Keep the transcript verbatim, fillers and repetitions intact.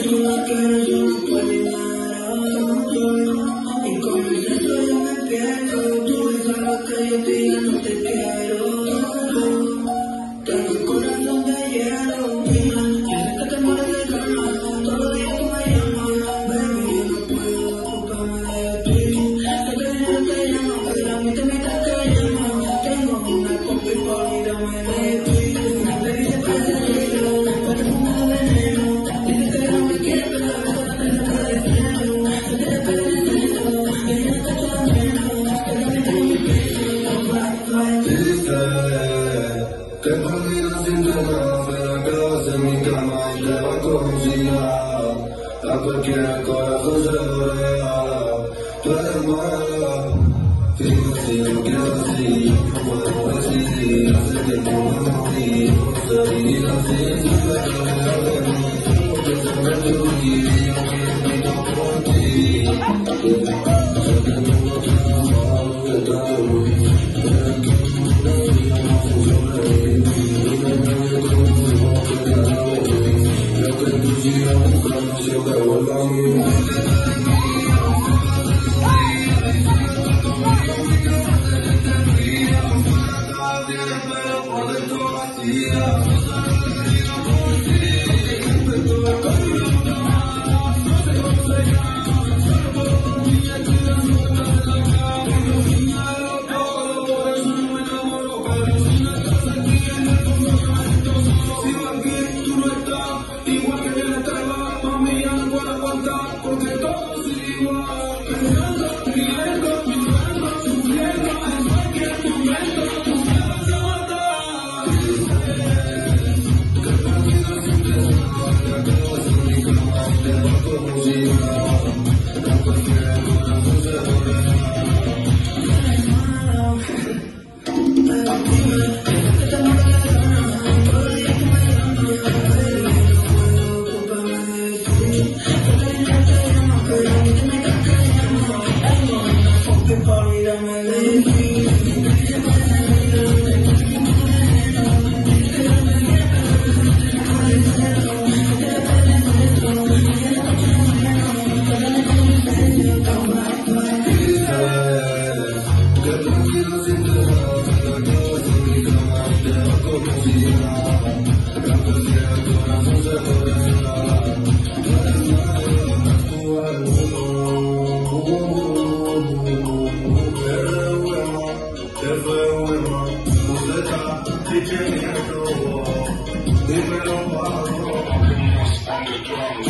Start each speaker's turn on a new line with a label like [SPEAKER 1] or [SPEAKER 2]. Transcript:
[SPEAKER 1] Que conmigo sin temor, pero acabas en mi cama y te va como si nada. A cualquier corazón se lo vea. Tú eres mala, digo si no quiero así, no puedo decidir. Hace tiempo no me morí, no sé vivir así. Si me quedo de mí, porque se me fui y yo quiero por ti. Sé que tengo que amar, que te voy, pero que yo que vuelva a mí. Dímelo,